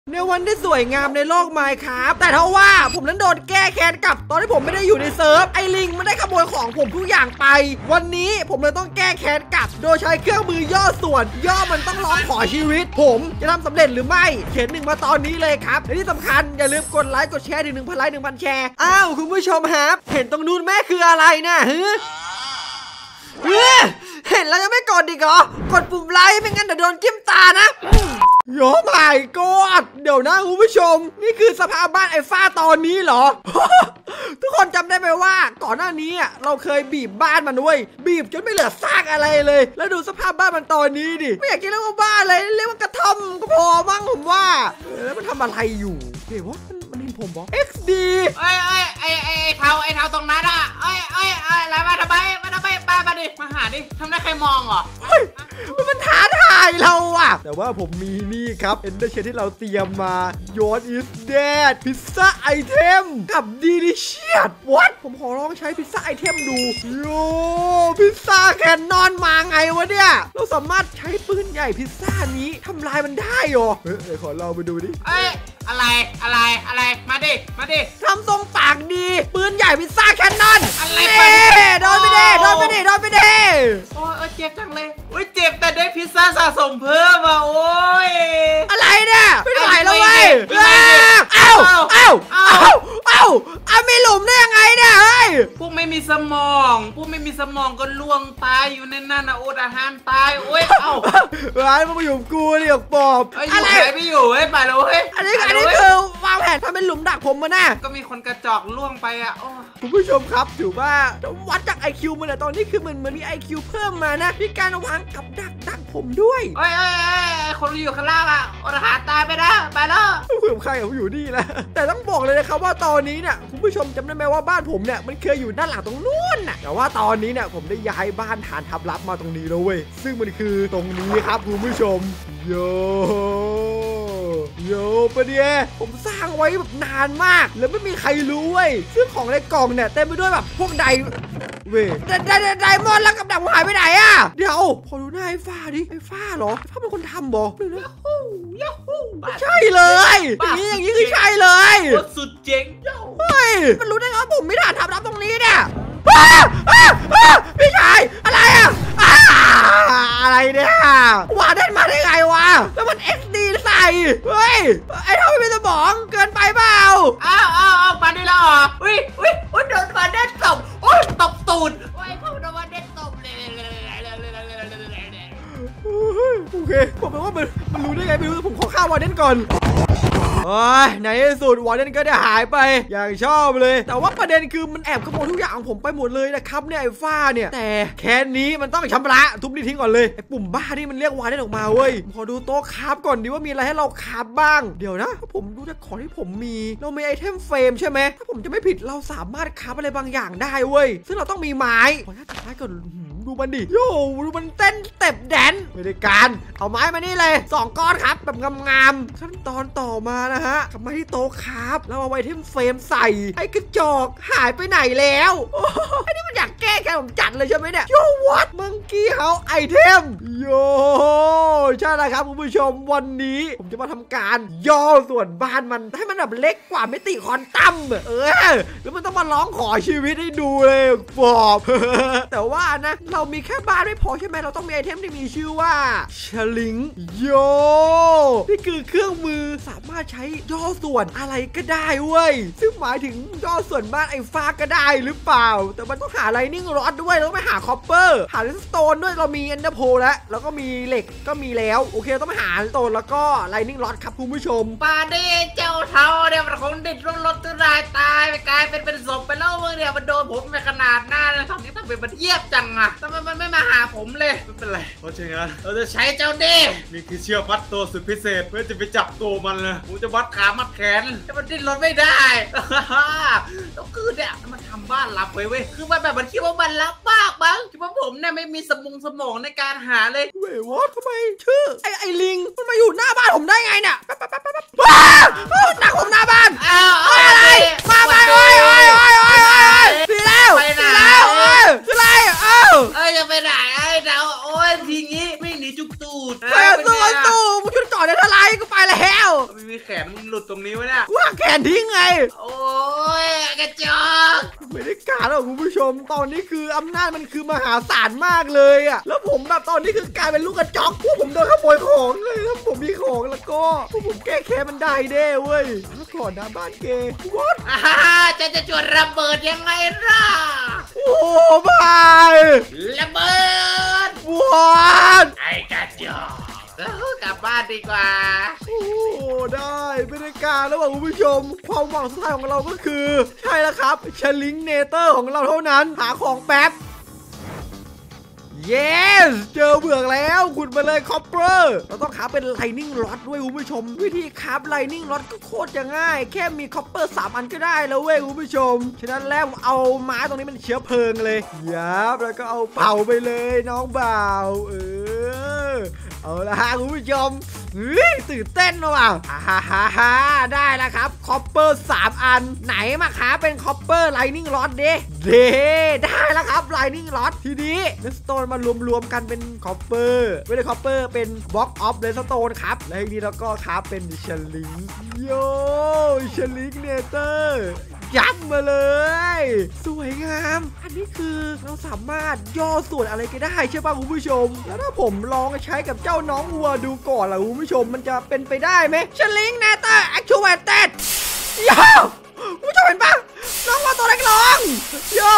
ในวันที่สวยงามในโลกไมน์ครับแต่เท่าว่าผมนั้นโดนแก้แค้นกลับตอนที่ผมไม่ได้อยู่ในเซิร์ฟไอ้ลิงมันได้ขโมยของผมทุกอย่างไปวันนี้ผมเลยต้องแก้แค้นกลับโดยใช้เครื่องมือย่อส่วนย่อมันต้องร้องขอชีวิตผมจะทำสำเร็จหรือไม่เขียน1มาตอนนี้เลยครับและที่สำคัญอย่าลืมกดไลค์กดแชร์ถึง 1,000 ไลค์ 1,000 แชร์อ้าวคุณผู้ชมครับเห็นตรงนู้นแม่คืออะไรนะเห็นแล้วยังไม่กดอีกเหรอกดปุ่มไลค์ไม่งั้นเดี๋ยวโดนจิ้มตานะโย่ไม่กดเดี๋ยวนะคุณผู้ชมนี่คือสภาพบ้านไอ้ฟ้าตอนนี้เหรอ ทุกคนจำได้ไหมว่าก่อนหน้านี้เราเคยบีบบ้านมันด้วยบีบจนไม่เหลือซากอะไรเลยแล้วดูสภาพบ้านมันตอนนี้ดิไม่อยากจะเรียกว่าบ้านเลยเรียกว่ากระท่อมก็พอมั้งผมว่าแล้วมันทำอะไรอยู่เดี๋ยวว่ามันเห็นผมบอก XD ไอ้เท้าตรงนั้นอ่ะอะไรมาทำไมมาดิมาหาดิทำได้ใครมองเหรอมันท้าทายเราอะแต่ว่าผมมีนี่ครับเอ็นเดอร์เชนที่เราเตรียมมา What is that พิซซ่าไอเทมกับ Delicious What ผมขอลองใช้พิซซ่าไอเทมดูโย่พิซซ่าแคนนอนมาไงวะเนี่ยเราสามารถใช้ปืนใหญ่พิซซ่านี้ทำลายมันได้เหรอขอลองไปดูดิอะไรมาดิทำทรงปากดีปืนใหญ่พิซซ่าแคนนอนอะไรโดนไปดิโโอ้ยเจ็บจังเลยโอ้ยเจ็บแต่ได้พิซซ่าสะสมเพิ่มอ่ะโอ้ยอะไรเนี่ยไม่ไหวแล้วเว้ยเอ้าไม่หลุมได้ยังไงเนี่ยเฮ้ยพวกไม่มีสมองก็ล่วงตายอยู่ในนั่นนะโอดอาหารตายโอ้ยร้ายมันมาอยู่กูดิหยกปอบอะไรไม่อยู่เฮ้ยไปแล้วเฮ้ยอันนี้คือวางแผนทำเป็นหลุมดักผมมาแน่ก็มีคนกระจอกล่วงไปอ่ะคุณผู้ชมครับถือว่าวัดจาก IQ มันอะตอนนี้คือมันมี IQ เพิ่มมานะมีการวางกับดักผมด้วยเอ้ยคนอยู่ข้างล่างอ่ะโอดอาหารตายไปนะไปแล้วผมใครผมอยู่นี่แหละแต่ต้องบอกเลยนะครับว่าตอนนี้เนี่ยคุณผู้ชมจำได้ไหมว่าบ้านผมเนี่ยมันเคยอยู่ด้านหลังตรงนู้นน่ะแต่ว่าตอนนี้เนี่ยผมได้ย้ายบ้านฐานทัพลับมาตรงนี้แล้วเว้ยซึ่งมันคือตรงนี้ครับคุณผู้ชมโยปะเนี่ยผมสร้างไว้แบบนานมากแล้วไม่มีใครรู้เว้ยซึ่งของในกล่องเนี่ยเต็มไปด้วยแบบพวกไดมอนด์แล้วกับดักผมหายไปไหนอะเดี๋ยวพอดูหน้าไอ้ฟ้าดิไอ้ฟ้าเหรอไอ้ฟ้าเป็นคนทำบอกเลยนะใช่เลยอย่างนี้คือใช่เลยสุดเจ๋งเฮ้ยมันรู้ได้ไงว่าผมไม่ได้ทำรับตรงนี้เนี่ยพี่ชายอะไรอะอะไรเนี่ยวาเด่นมาได้ไงวะแล้วมัน XD ใส่เฮ้ยไอ้เท่าไม่เป็นสมองเกินไปเปล่ามาได้แล้วเหรออุ้ยโดนมาเด่นตบโอ้ยตบตูดโอ้ยพวกโดนมาเด่นตบเลยโอเคผมแปลว่ามันรู้ได้ไงไม่รู้ผมขอฆ่าวาเด่นก่อนในที่สุดวอร์เดนก็ได้หายไปอย่างชอบเลยแต่ว่าประเด็นคือมันแอบขโมยทุกอย่างของผมไปหมดเลยนะครับเนี่ยไอ้ฟ้าเนี่ยแต่แค่นี้มันต้องชำระทุบนี่ทิ้งก่อนเลยไอ้ปุ่มบ้าที่มันเรียกวอร์เดนออกมาเว้ยขอดูโต๊ะคราฟก่อนดิว่ามีอะไรให้เราคราฟบ้างเดี๋ยวนะถ้าผมดูจากของที่ผมมีเรามีไอเทมเฟรมใช่ไหมถ้าผมจะไม่ผิดเราสามารถคราฟอะไรบางอย่างได้เว้ยซึ่งเราต้องมีไม้ขออนุญาตตัดไม้ก่อนดูมันดิโย่ดูมันเต้นสเต็ปแดนไม่ได้การเอาไม้มานี่เลย2 ก้อนครับแบบงามๆขั้นตอนต่อมานะฮะกลับมาที่โต๊ะครับแล้วเอาไว้ที่เฟรมใส่ไอ้กระจอกหายไปไหนแล้วไอ้นี่มันอยากแก้แค้นผมจัดเลยใช่ไหมเนี่ยโย่วัดมังกี้เฮาไอเทมโย่ใช่แล้วครับคุณผู้ชมวันนี้ผมจะมาทำการย่อส่วนบ้านมันให้มันแบบเล็กกว่ามิติควอนตัมแล้วมันต้องมาร้องขอชีวิตให้ดูเลยบอบแต่ว่านะเรามีแค่บ้านไม่พอใช่ไหมเราต้องมีไอเทมที่มีชื่อว่าชลิงโยนี่คือเครื่องมือสามารถใช้ย่อส่วนอะไรก็ได้เว้ยซึ่งหมายถึงย่อส่วนบ้านไอ้ฟ้าก็ได้หรือเปล่าแต่มันต้องหาไลนิ่งรอดด้วยแล้วไปหาคอปเปอร์หาเลสโตนด้วยเรามีเอนเดอร์โพแล้วก็มีเหล็กก็มีแล้วโอเคต้องไปหาสโตนแล้วก็ไลนิ่งรอดครับคุณผู้ชมปาเด้เจ้าเท้าเนี่ยมันคงดิดรถตัวรายตายไปกลายเป็นศพไปแล้วเมื่อเนี่ยมันโดนผมไปขนาดหน้าแล้วทำนี้ต้องเป็นมันเยียบจังอะทำไมมันไม่มาหาผมเลยไม่เป็นไรเพราะฉะนั้นเราจะใช้เจ้าเด้นี่คือเชือกมัดตัวสุดพิเศษเพื่อจะไปจับตัวมันเลยผมจะมัดขามัดแขนให้มันดิ้นรนไม่ได้แล้วคือเนี่ยมันทำบ้านลับเว้ยคือมันแบบมันคิดว่ามันลับมากมั้งคิดว่าผมเนี่ยไม่มีสมองในการหาเลยเว้ยวอททำไมชื่อไอ้ลิงมันมาอยู่หน้าบ้านผมได้ไงเนี่ยหนักผมหน้าบ้านอะไรมาโอ้ยพี่แล้วคืออะไรจะไปไหนไอ้ดาวโอ้ยทีงี้ไม่หนีจุกตูดตู้มึงชุดก่อนได้เท่าไรก็ไปแล้วไม่มีแขนนมึงหลุดตรงนี้วะเนี่ยกูหักแขนทิ้งไงโอ้ยกระจอกไม่ได้การหรอกคุณผู้ชมตอนนี้คืออำนาจมันคือมหาศาลมากเลยอะแล้วผมแบบตอนนี้คือกลายเป็นลูกกระจอกพวกผมโดนขโมยของเลยถ้าผมมีของแล้วก็พวกผมแก้แค้นมันได้เด้เว้ยแล้วก่อนนะบ้านเกย์วัดจะจุดระเบิดยังไงล่ะโอ้บายระเบิดวัดไอ้กระจอกกลับบ้านดีกว่าโอ้ได้ไม่ได้การแล้วว่ะคุณผู้ชมความหวังสุดท้ายของเราก็คือใช่แล้วครับชลิงเนเตอร์ของเราเท่านั้นหาของแป๊บ yes เจอเบือกแล้วขุดมาเลยคอปเปอร์เราต้องหาเป็นไลนิ่งรอดด้วยคุณผู้ชมวิธีคราฟไลนิ่งรอดก็โคตรจะง่ายแค่มีคอปเปอร์3 อันก็ได้แล้วเว้ยคุณผู้ชมฉะนั้นแล้วเอาไม้ตรงนี้เป็นเชื้อเพลิงเลยยับแล้วก็เอาเผาไปเลยน้องบ่าวเอาละฮะคุณผู้ชมตื่นเต้นว่ะฮ่าได้แล้วครับคอปเปอร์3 อันไหนมาค้าเป็นคอปเปอร์ไลนิ่งรอดเด้ได้แล้วครับไลนิ่งรอดทีนี้เลสโตนมารวมกันเป็นคอปเปอร์ไม่ได้คอปเปอร์เป็นบล็อกออฟเลสโตนครับและทีนี้เราก็ค้าเป็นชลิงโยชลิงเนเตอร์ยัดมาเลยสวยงามอันนี้คือเราสามารถย่อส่วนอะไรก็ได้ใช่ป่ะคุณผู้ชมแล้วถ้าผมลองใช้กับเจ้าน้องวัวดูก่อนล่ะคุณผู้ชมมันจะเป็นไปได้ไหมชลิงเนเตอร์แอคชูเวตเต็ดยาวคุณผู้ชมเห็นปะน้องวัวตัวเล็กลงโย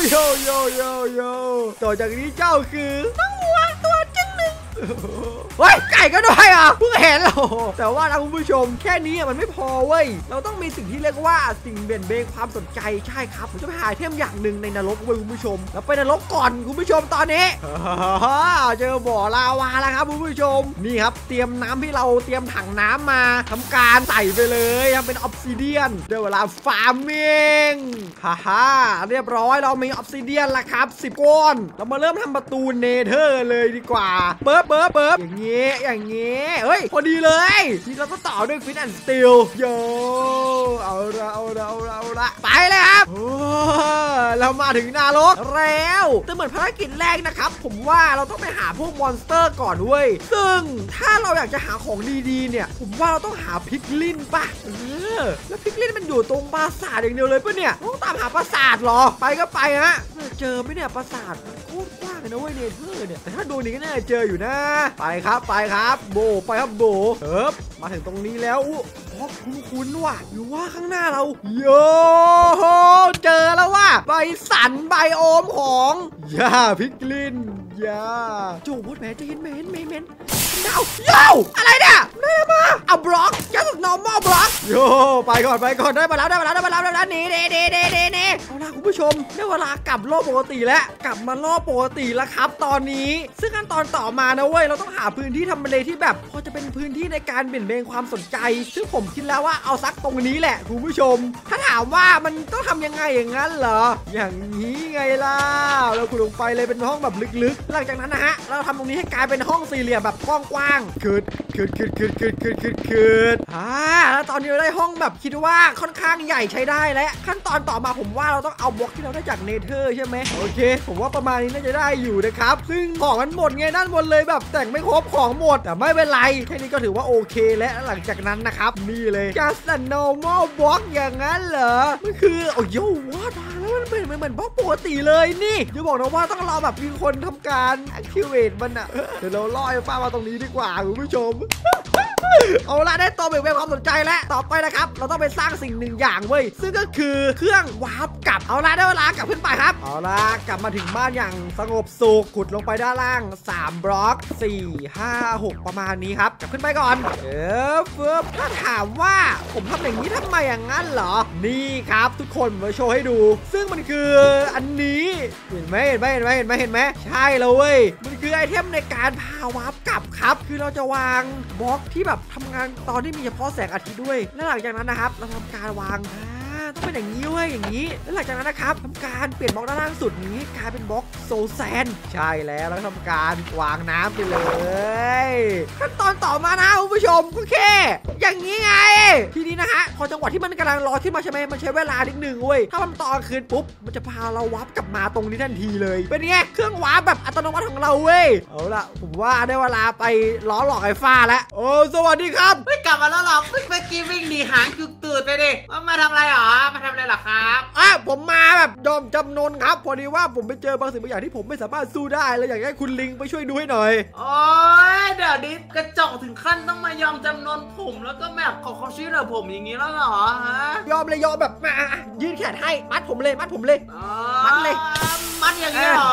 ต่อจากนี้เจ้าคือน้องวัวตัวจึ้งหนึ่งเฮ้ยไก่ก็ด้วยอ่ะเพิ่งเห็นเราแต่ว่านะคุณผู้ชมแค่นี้มันไม่พอเว้ยเราต้องมีสิ่งที่เรียกว่าสิ่งเบี่ยนเบนความสนใจใช่ครับผมจะไปหาเทมอย่างหนึ่งในนรกเว้ยคุณผู้ชมแล้วไปนรกก่อนคุณผู้ชมตอนนี้เจอบ่อลาวาแล้วครับคุณผู้ชมนี่ครับเตรียมน้ำที่เราเตรียมถังน้ำมาทำการใส่ไปเลยทำเป็นออฟซิเดียนเดี๋ยวเวลาฟาร์มิงเรียบร้อยเรามีออฟซิเดียนแล้วครับ10 ก้อนเรามาเริ่มทำประตูเนเธอร์เลยดีกว่าเปิบอย่างงี้เฮ้ยพอดีเลยที่เราก็ต่อด้วยฟินแอนด์สตีลโยเอาละไปเลยครับเรามาถึงนรกแล้วแต่เหมือนภารกิจแรกนะครับผมว่าเราต้องไปหาพวกมอนสเตอร์ก่อนเว้ยซึ่งถ้าเราอยากจะหาของดีๆเนี่ยผมว่าเราต้องหาพิกลินป่ะแล้วพิกลินมันอยู่ตรงปราสาทอย่างเดียวเลยป่ะเนี่ยต้องตามหาปราสาทเหรอไปก็ไปฮะเจอไหมเนี่ยปราสาทโคตรกว้างเลยนะเว้ยเนเธอร์เนี่ยแต่ถ้าดูนี่ก็น่าจะเจออยู่นะไปครับโบไปครับโบมาถึงตรงนี้แล้วคุ้นว่ะหรือว่าข้างหน้าเราโยเจอแล้วว่ะใบสันไบโอมของพิกลินโจวดแมนจะเห็นแมนเดาอะไรเนี่ยได้มาเอาบล็อกjust normal บล็อกโยไปก่อนได้มาแล้วหนีเอาล่ะคุณผู้ชมได้เวลากลับโลกปกติแล้วกลับมาโลกปกติแล้วครับตอนนี้ซึ่งขั้นตอนต่อมานะเว้ยเราต้องหาพื้นที่ทำเลที่แบบพอจะเป็นพื้นที่ในการเบี่ยนเบนความสนใจซึ่งผมคิดแล้วว่าเอาซักตรงนี้แหละคุณผู้ชมถ้าถามว่ามันต้องทำยังไงอย่างนั้นเหรออย่างนี้ไงล่ะเราขุดลงไปเลยเป็นห้องแบบลึกๆหลังจากนั้นนะฮะเราทำตรงนี้ให้กลายเป็นห้องสี่เหลี่ยมแบบกว้างๆขึ้นแล้วตอนนี้เราได้ห้องแบบคิดว่าค่อนข้างใหญ่ใช้ได้แล้วขั้นตอนต่อมาผมว่าเราต้องเอาบล็อกที่เราได้จากเนเธอร์ใช่ไหมโอเคผมว่าประมาณนี้น่าจะได้อยู่นะครับซึ่งของมันหมดไงด้านบนเลยแบบแต่งไม่ครบของหมดแต่ไม่เป็นไรแค่นี้ก็ถือว่าโอเคและหลังจากนั้นนะครับนี่เลย just a normal block อย่างนั้นเหรอมันคือว่าแล้วมันเหมือนบล็อกปกติเลยนี่อย่าบอกนะว่าต้องรอแบบมีคนทำการ activate มันอะเดี๋ยวเราล่อไอ้ฟ้ามาตรงนี้ดีกว่าคุณผู้ชมเอาละได้ตัวเบี่ยนเบนความสนใจแล้วต่อไปนะครับเราต้องไปสร้างสิ่งหนึ่งอย่างเว้ยซึ่งก็คือเครื่องวาร์ปกลับเอาละได้เวลากลับขึ้นไปครับเอาละกลับมาถึงบ้านอย่างสงบสุขขุดลงไปด้านล่าง3 บล็อก4 5 6ประมาณนี้ครับกลับขึ้นไปก่อนถ้าถามว่าผมทำอย่างนี้ทำไมอย่างนั้นเหรอนี่ครับทุกคนมาโชว์ให้ดูซึ่งมันคืออันนี้เห็นไหมใช่แล้วเว้ยมันคือไอเทมในการพาวาร์ปกลับครับคือเราจะวางบล็อกที่แบบทำงานตอนที่มีเฉพาะแสงอาทิตย์ด้วยและหลังจากนั้นนะครับเราทำการวางต้องเป็นอย่างนี้เว้ยอย่างนี้แล้วหลังจากนั้นนะครับทำการเปลี่ยนบล็อกด้านล่างสุดนี้ให้กลายเป็นบล็อกโซแซนใช่แล้วแล้วทำการวางน้ำไปเลยขั้นตอนต่อมานะคุณผู้ชมก็แค่อย่างนี้ไงทีนี้นะฮะพอจังหวะที่มันกำลังรอขึ้นมาใช่ไหมมันใช้เวลานิดนึงเว้ยถ้ามันตอนคืนปุ๊บมันจะพาเราวับกลับมาตรงนี้ทันทีเลยเป็นไงเครื่องวับแบบอัตโนมัติของเราเว้ยเอาล่ะผมว่าได้เวลาไปล้อหลอกไอ้ฟ้าแล้วโอ้สวัสดีครับไม่กลับมาแล้วหรอกเมื่อกี้วิ่งหนีหางจุกตื่นไปดิมาทำอะไรหรอมาทำอะไรหรอครับผมมาแบบยอมจำนนครับพอดีว่าผมไปเจอบางสิ่งบางอย่างที่ผมไม่สามารถสู้ได้เลยอยากให้คุณลิงไปช่วยดูให้หน่อยโอ้ยเดี๋ยวนี้กระจอกถึงขั้นต้องมายอมจำนนผมแล้วก็แบบขอเขาช่วยเหลือผมอย่างนี้แล้วเหรอฮะยอมเลยยอมแบบมายื่นแขนให้มัดผมเลยมัดอย่างนี้เหรอ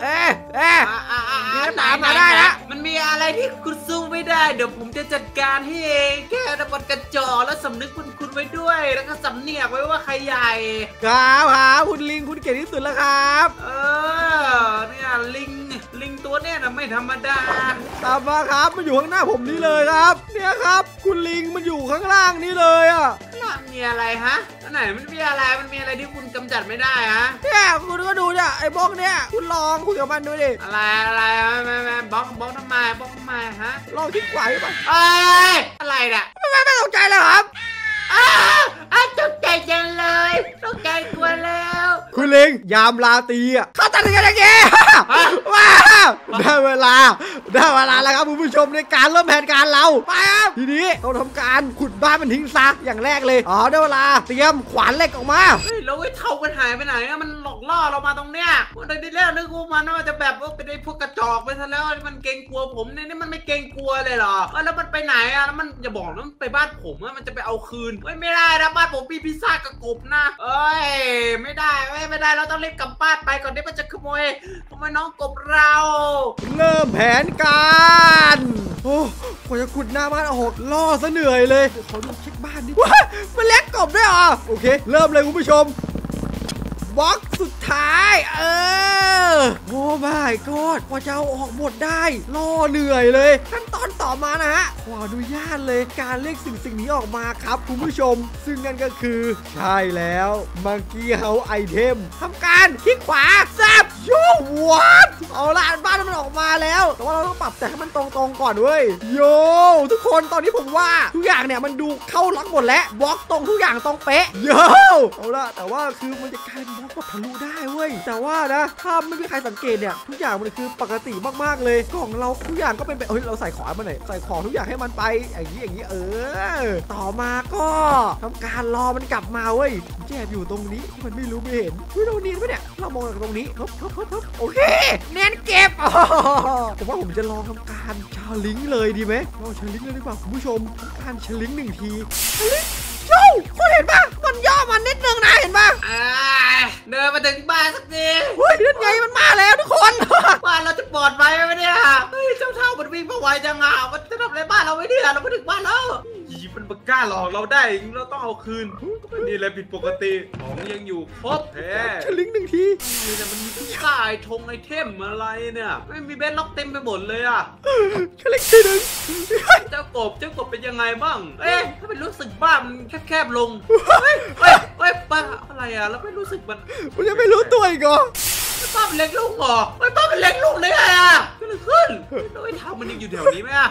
นี่ตามมาได้แล้วมันมีอะไรที่คุณสู้ไม่ได้เดี๋ยวผมจะจัดการให้เองแค่ตะบนกระจอกแล้วสำนึกคุณไว้ด้วยแล้วก็สำเนียกไว้ว่าใครใหญ่ครับคุณลิงคุณเก่งที่สุดแล้วครับเนี่ยลิงตัวเนี่ยนะไม่ธรรมดาตามมาครับมันอยู่ข้างหน้าผมนี่เลยครับเนี่ยครับคุณลิงมันอยู่ข้างล่างนี่เลยมีอะไรฮะไหนมันมีอะไรที่คุณกำจัดไม่ได้ฮะเนี่ยคุณก็ดูเนี่ยไอ้บล็อกเนี่ยคุณลองคุยกับมันดูดิอะไรไม่บล็อกทำไมฮะลองคลิกขวาไปอะไรเนี่ยไม่ตกใจเลยครับตกใจจังเลยตกใจกลัวแล้วคุณลิงยามลาตีเขาตัดกันยังไงว้าได้เวลาแล้วครับคุณผู้ชมในการเริ่มแผนการเราไปครับทีนี้เราทำการขุดบ้านมันทิ้งซะอย่างแรกเลยได้เวลาเตรียมขวานเหล็กออกมาแล้วไอ้เท่ามันหายไปไหนมันหลอกล่อเรามาตรงเนี้ยในที่แรกนึกว่ามันจะแบบว่าเป็นไอ้พวกกระจอกไปซะแล้วมันเกรงกลัวผมเนี่ยนี่มันไม่เกรงกลัวเลยเหรอแล้วมันไปไหนแล้วมันอย่าบอกนะมันไปบ้านผมมันจะไปเอาคืนไม่ได้นะบ้านผมมีพิซซ่ากระกบนะไม่ได้เราต้องรีบกลับบ้านไปก่อนที่มันจะขโมยน้องกบเราเริ่มแผนการโอ้กว่าจะขุดหน้าบ้านออกล่อซะเหนื่อยเลยขอดูเช็คบ้านดิว้ามันเล็กกบด้วยโอเคเริ่มเลยคุณผู้ชมบล็อกสุดท้ายโอ้ไม่กอดว่าจะเอาออกหมดได้ล่อเหนื่อยเลยขั้นตอนต่อมานะฮะขออนุญาตเลยการเรียกสิ่งนี้ออกมาครับคุณผู้ชมซึ่งนั่นก็คือใช่แล้วมังกี้เฮาไอเทมทำการคลิกขวาแซบโย่วัดเอาละบ้านมันออกมาแล้วแต่ว่าเราต้องปรับแต่ให้มันตรงก่อนเว้ยโย่ทุกคนตอนนี้ผมว่าทุกอย่างเนี่ยมันดูเข้าล็อกหมดแล้วบล็อกตรงทุกอย่างตรงเป๊ะโย่เอาละแต่ว่าคือมันจะกลายเป็นบล็อกแบบทะลุได้เว้ยแต่ว่านะถ้าไม่มีใครสังเกตเนี่ยทุกอย่างมันคือปกติมากๆเลยกล่องเราทุกอย่างก็เป็นแบบเราใส่ของมาหน่อยใส่ของทุกอย่างให้มันไปอย่างนี้ต่อมาก็ทำการรอมันกลับมาเว้ยแอบอยู่ตรงนี้ที่มันไม่รู้ไม่เห็นตรงนี้ปะเนี่ยเรามองจากตรงนี้ทุบโอเคเน้นเก็บผมว่าผมจะลองทำการชาลิงเลยดีไหมลองชาลิงเลยดีกว่าคุณผู้ชมทำการชาลิง1 ทีเจ้าคุณเห็นปะมันย่อมันนิดนึงนะเห็นปะเดินมาถึงบ้านสักทีเฮ้ยนั่นไงมันมาแล้วทุกคนบ้านเราจะปลอดภัยไหมเนี่ยเจ้าเท่ามันวิ่งมาไวจังมันจะทำอะไรบ้านเราไม่ได้เราไม่ถึงบ้านแล้วมันกล้าหลอกเราได้เราต้องเอาคืนนี่แหละผิดปกติของยังอยู่ครบแท้ชลิง1 ทีนี่แต่มันมีทุกค่ายธงไอเทมอะไรเนี่ยไม่มีเบสล็อกเต็มไปหมดเลยชลิงทีนึงเจ้ากบเป็นยังไงบ้างถ้าเป็นรู้สึกบ้ามันแคบลงบ้าอะไรแล้วไม่รู้สึกมันยังไม่รู้ตัวอีกเหรอป้าเป็นเล็กลูกเหรอป้าเป็นเล็กลูกเลยก็เลยขึ้นแล้วไอ้ทำมันยังอยู่แถวนี้ไหม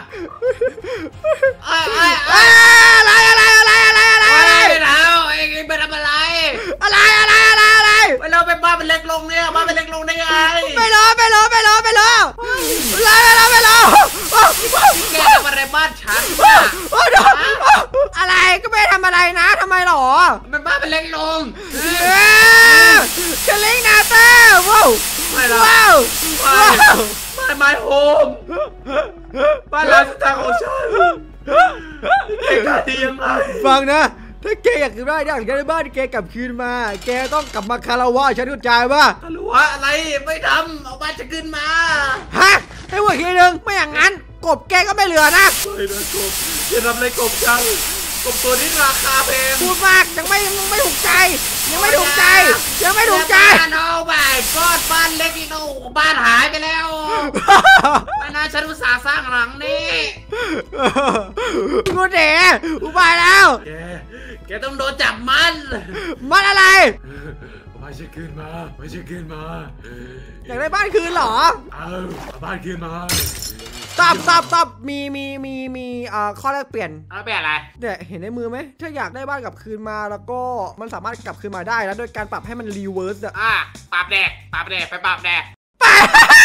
อะไรแล้วไอ้เป็นอะไรเราเป็นบ้าเป็นเล็กลงเนี่ยบ้าเป็นเล็กลงได้ไงไม่รอแกทำอะไรบ้านฉันอะไรก็ไม่ทำอะไรนะทำไมหรอเป็นบ้าเป็นเล็กลงจะเล่นนาเต้ว้าวไม่โฮมบ้านหลังสุดท้ายของฉันเก่งดียังไงฟังนะถ้าแกอยากได้บ้านแกกลับคืนมาแกต้องกลับมาคารวะฉันเข้าใจป่ะคารวะอะไรไม่ทำเอาบ้านจะขึ้นมาให้หัวทีนึงไม่อย่างนั้นกบแกก็ไม่เหลือนะไม่นะกบจะทำอะไรกบจังกบตัวนี้ราคาแพงพูดมากยังไม่ถูกใจยังไม่ถูกใจเอาไปก้อนบ้านเล็กอีกโอ้บ้านหายไปแล้วไม่น่าฉันอุตส่าห์สร้างหลังนี้กูเด๋อุบายแล้วแกแกต้องโดนจับมันมันอะไรไม่ใช่คืนมาไม่ใช่คืนมาอยากได้บ้านคืนเหรอเอาบ้านคืนมาตับมีข้อแรกเปลี่ยนเอาเป็นอะไรเนี่ยเห็นในมือไหมถ้าอยากได้บ้านกลับคืนมาแล้วก็มันสามารถกลับคืนมาได้แล้วโดยการปรับให้มันรีเวิร์สอะปราบแดกไปปราบแดก